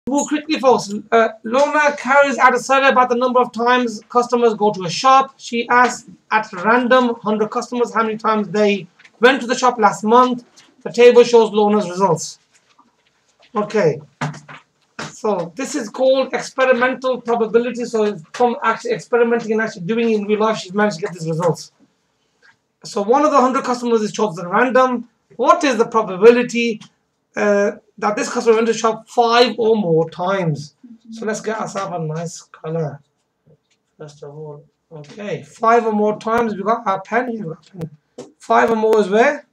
move quickly, folks. Lorna carries out a survey about the number of times customers go to a shop. She asked at random 100 customers how many times they went to the shop last month. The table shows Lorna's results. Okay. So this is called experimental probability. So from actually experimenting and actually doing it in real life, she's managed to get these results. So one of the 100 customers is chosen random. What is the probability that this customer went to shop 5 or more times? So let's get ourselves a nice color. First of all, okay, 5 or more times. We got our pen here. 5 or more is where?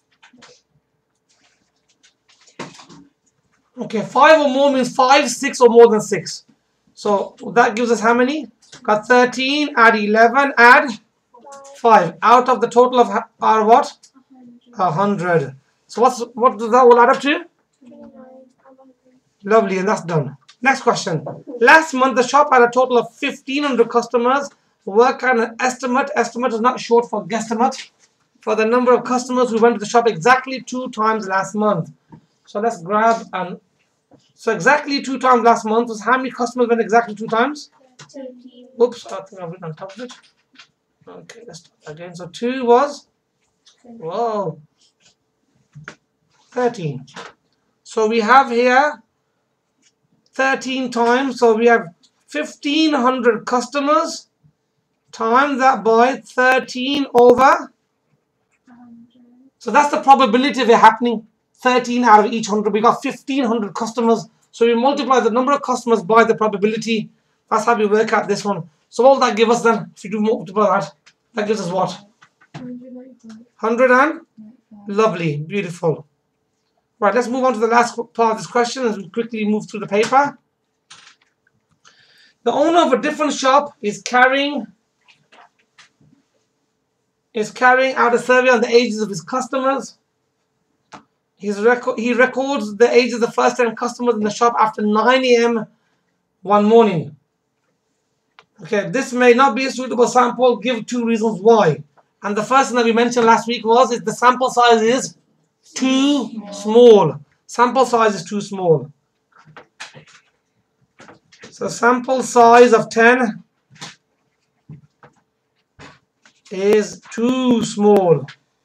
Okay, 5 or more means 5, 6 or more than 6. So that gives us how many? Got 13, add 11, add 5. Out of the total of our what? 100. So what does that all add up to? Lovely, and that's done. Next question. Last month, the shop had a total of 1,500 customers. Work on an estimate. Estimate is not short for guesstimate. For the number of customers who went to the shop exactly 2 times last month. So let's grab and so exactly 2 times last month was how many customers went exactly 2 times? 13. Oops, I think I've written on top of it. Okay, let's start again. So 2 was, whoa, 13. So we have here 13 times. So we have 1,500 customers. Times that by 13 over. So that's the probability of it happening. 13 out of each 100. We got 1,500 customers. So we multiply the number of customers by the probability. That's how we work out this one. So what will that give us then? If you do multiply that, that gives us what? 100 and? Lovely. Beautiful. Right, let's move on to the last part of this question as we quickly move through the paper. The owner of a different shop is carrying out a survey on the ages of his customers. He records the ages of the first 10 customers in the shop after 9 a.m. one morning. Okay, this may not be a suitable sample. Give 2 reasons why. And the first thing that we mentioned last week was the sample size is too small. Sample size is too small. So sample size of 10 is too small.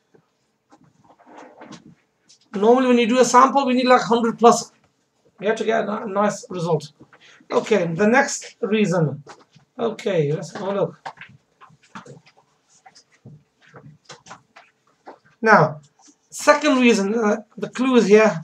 Normally when you do a sample, we need like 100 plus. We have to get a nice result. Okay, the next reason. Okay, let's have a look. Now, second reason, the clue is here.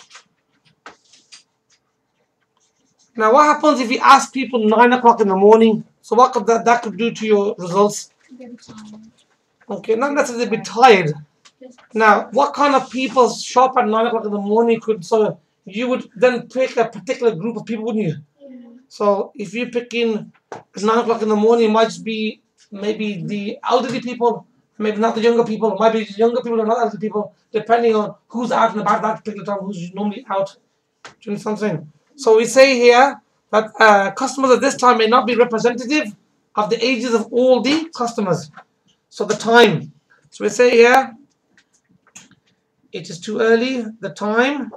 Now, what happens if you ask people 9 o'clock in the morning? So what could that could do to your results? Okay, not necessarily be tired. Now, what kind of people shop at 9 o'clock in the morning could, so you would then pick a particular group of people, wouldn't you? Yeah. So if you pick in 9 o'clock in the morning, it might just be maybe the elderly people, maybe not the younger people, it might be the younger people or not elderly people, depending on who's out and about that particular time, who's normally out. Do you understand what I'm saying? So we say here that customers at this time may not be representative of the ages of all the customers. So the time. So we say here, it is too early. The time,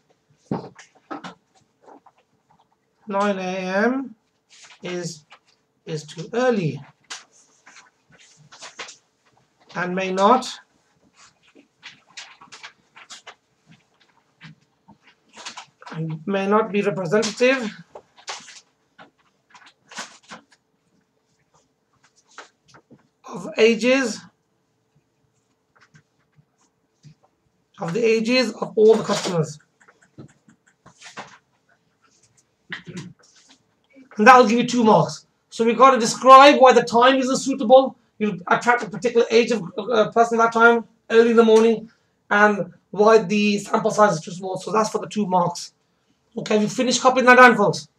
9 a.m. is too early and may not be representative of the ages of all the customers. And that will give you 2 marks. So we've got to describe why the time isn't suitable. You attract a particular age of person that time, early in the morning, and why the sample size is too small. So that's for the 2 marks. Okay, we finished copying that down, folks.